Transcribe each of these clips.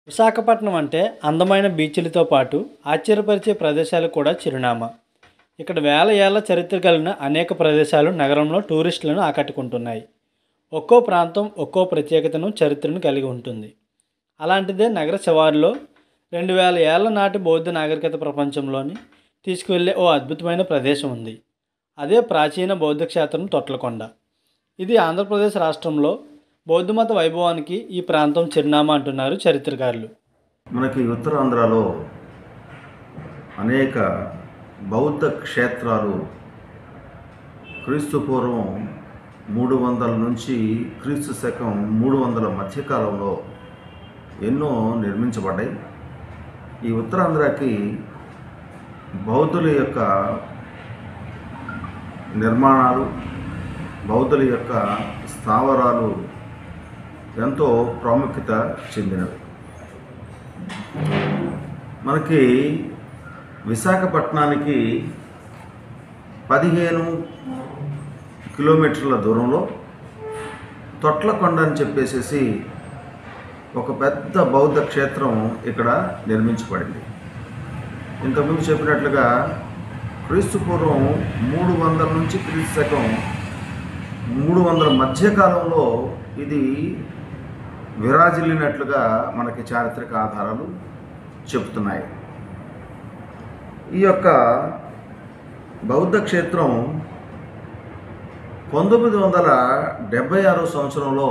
విశాఖపట్నం అంటే అందమైన బీచ్లతో పాటు ఆశ్చర్యపరిచే ప్రదేశాలు కూడా చిరునామా. ఇక్కడ వేల ఏళ్ల చరిత్ర కలిగిన అనేక ప్రదేశాలు నగరంలో టూరిస్టులను ఆకట్టుకుంటున్నాయి. ఒక్కో ప్రాంతం ఒక్కో ప్రత్యేకతను, చరిత్రను కలిగి ఉంటుంది. అలాంటిదే నగర శివారులో 2000 ఏళ్ల నాటి బౌద్ధ నాగరికత ప్రపంచంలోని తీసుకువెళ్ళే ఓ అద్భుతమైన ప్రదేశం ఉంది. అదే ప్రాచీన బౌద్ధ క్షేత్రం తొట్లకొండ. ఇది ఆంధ్రప్రదేశ్ రాష్ట్రంలో బౌద్ధమత వైభవానికి ఈ ప్రాంతం చిరునామా అంటున్నారు చరిత్రకారులు. మనకి ఉత్తరాంధ్రలో అనేక బౌద్ధ క్షేత్రాలు క్రీస్తు పూర్వం 300 నుంచి క్రీస్తు శకం 300 మధ్యకాలంలో ఎన్నో నిర్మించబడ్డాయి. ఈ ఉత్తరాంధ్రకి బౌద్ధుల యొక్క నిర్మాణాలు, బౌద్ధుల యొక్క స్థావరాలు ఎంతో ప్రాముఖ్యత చెందినవి. మనకి విశాఖపట్నానికి 15 కిలోమీటర్ల దూరంలో తొట్లకొండ అని చెప్పేసి ఒక పెద్ద బౌద్ధ క్షేత్రం ఇక్కడ నిర్మించబడింది. ఇంతకుముందు చెప్పినట్లుగా క్రీస్తు పూర్వం 300 నుంచి క్రీస్తు శకం 300 మధ్యకాలంలో ఇది విరాజిల్లినట్లుగా మనకి చారిత్రక ఆధారాలు చెబుతున్నాయి. ఈ యొక్క బౌద్ధ క్షేత్రం 1976 సంవత్సరంలో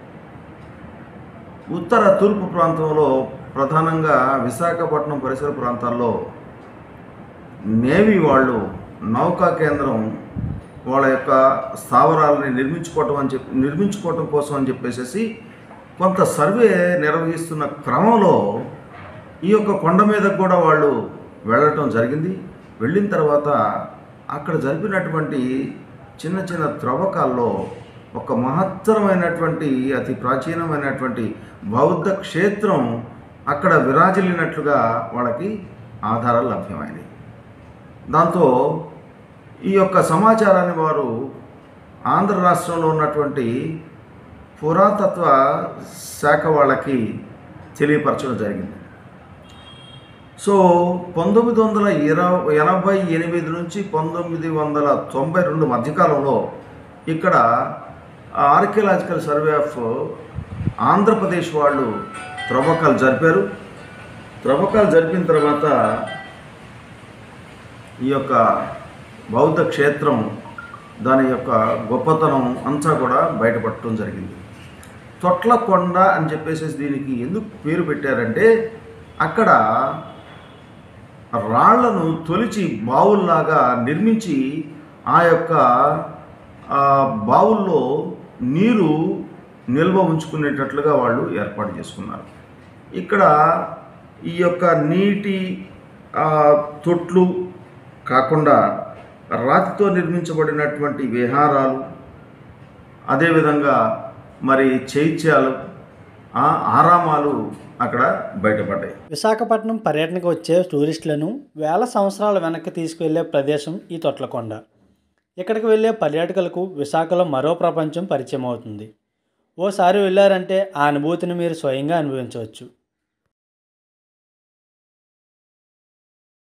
ఉత్తర తూర్పు ప్రాంతంలో, ప్రధానంగా విశాఖపట్నం పరిసర ప్రాంతాల్లో నేవీ వాళ్ళు నౌకా కేంద్రం వాళ్ళ యొక్క స్థావరాలని నిర్మించుకోవటం కోసం అని చెప్పేసి కొంత సర్వే నిర్వహిస్తున్న క్రమంలో ఈ యొక్క కొండ మీద కూడా వాళ్ళు వెళ్ళటం జరిగింది. వెళ్ళిన తర్వాత అక్కడ జరిపినటువంటి చిన్న చిన్న త్రవ్వకాల్లో ఒక మహత్తరమైనటువంటి, అతి ప్రాచీనమైనటువంటి బౌద్ధ క్షేత్రం అక్కడ విరాజిల్లినట్లుగా వాళ్ళకి ఆధారాలు లభ్యమైనవి. దాంతో ఈ యొక్క సమాచారాన్ని వారు ఆంధ్ర రాష్ట్రంలో ఉన్నటువంటి పురాతత్వ శాఖ వాళ్ళకి తెలియపరచడం జరిగింది. సో 1988 నుంచి 1992 మధ్యకాలంలో ఇక్కడ ఆర్కియలాజికల్ సర్వే ఆఫ్ ఆంధ్రప్రదేశ్ వాళ్ళు త్రవ్వకాలు జరిపారు. త్రవ్వకాలు జరిపిన తర్వాత ఈ యొక్క బౌద్ధ క్షేత్రం, దాని యొక్క గొప్పతనం అంతా కూడా బయటపడటం జరిగింది. తొట్లకొండ అని చెప్పేసి దీనికి ఎందుకు పేరు పెట్టారంటే, అక్కడ రాళ్లను తొలిచి బావుల్లాగా నిర్మించి ఆ యొక్క బావుల్లో నీరు నిల్వ ఉంచుకునేటట్లుగా వాళ్ళు ఏర్పాటు చేసుకున్నారు. ఇక్కడ ఈ యొక్క నీటి తొట్లు కాకుండా రాతితో నిర్మించబడినటువంటి విహారాలు, అదేవిధంగా మరి చైత్యాలు, ఆరామాలు అక్కడ బయటపడ్డాయి. విశాఖపట్నం పర్యటనకు వచ్చే టూరిస్టులను వేల సంవత్సరాల వెనక్కి తీసుకువెళ్ళే ప్రదేశం ఈ తొట్లకొండ. ఇక్కడికి వెళ్ళే పర్యాటకులకు విశాఖలో మరో ప్రపంచం పరిచయం అవుతుంది. ఓసారి వెళ్ళారంటే ఆ అనుభూతిని మీరు స్వయంగా అనుభవించవచ్చు.